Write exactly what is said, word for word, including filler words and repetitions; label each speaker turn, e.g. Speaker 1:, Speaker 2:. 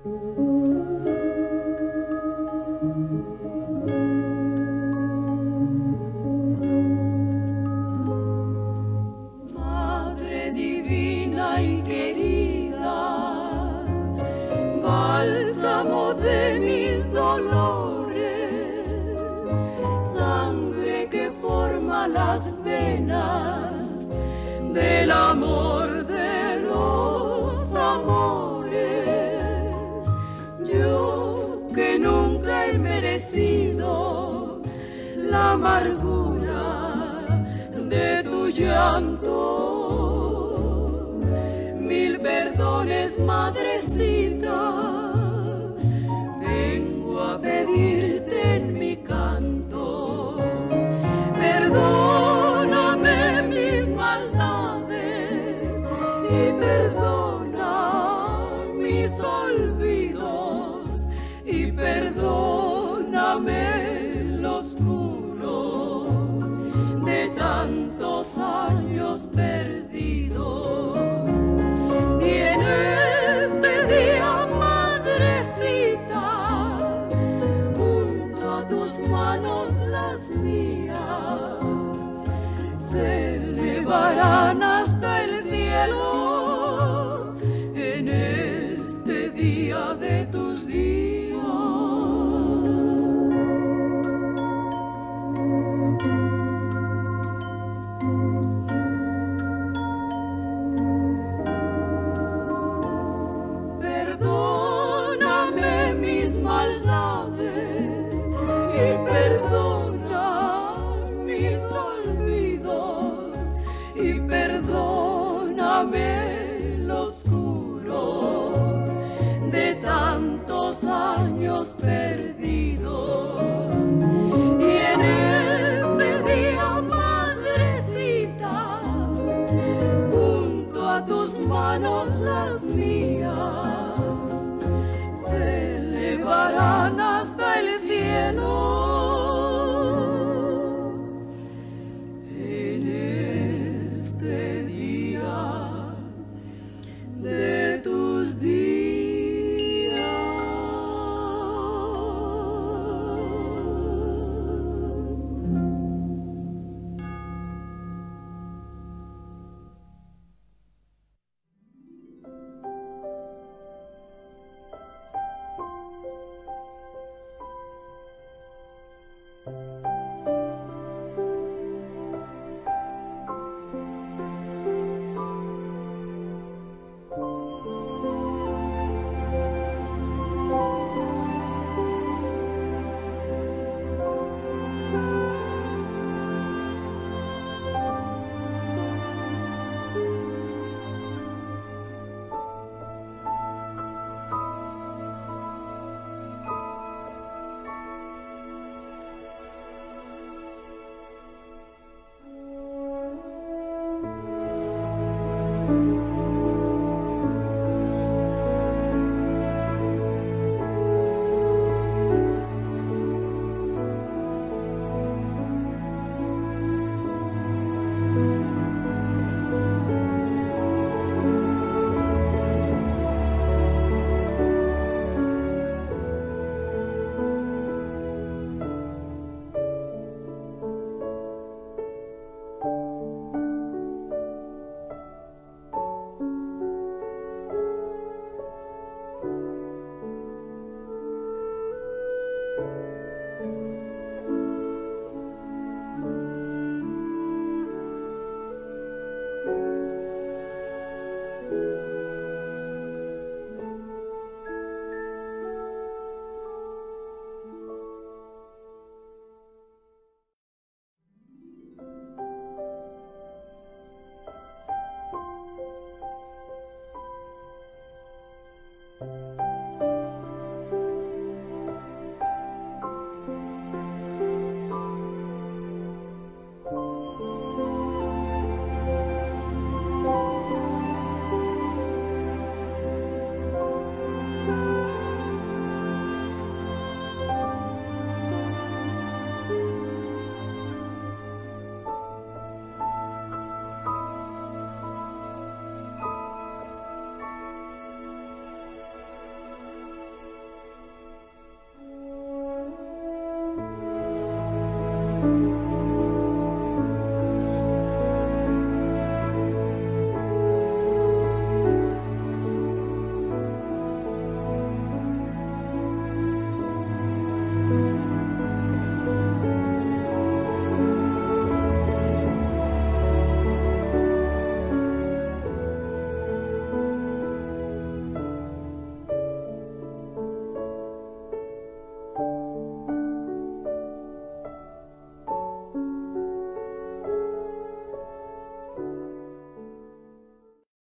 Speaker 1: Madre divina y querida, bálsamo de mis dolores, sangre que forma las venas del amor de los amores. Yo que nunca he merecido la amargura de tu llanto, mil perdones, madrecita, vengo a pedirte en mi canto. Perdóname mis maldades y perdona mis olvidos y perdóname lo oscuro de tantos años perdidos. Y en este día, madrecita, junto a tus manos las mías se elevarán hasta el cielo en este día de tus días. Perdóname mis maldades y perdona mis olvidos y perdóname lo oscuro de tantos años perdidos. Y en este día, madrecita, junto a tus manos las mías se elevarán hasta el cielo en este día de tus días.
Speaker 2: Thank you.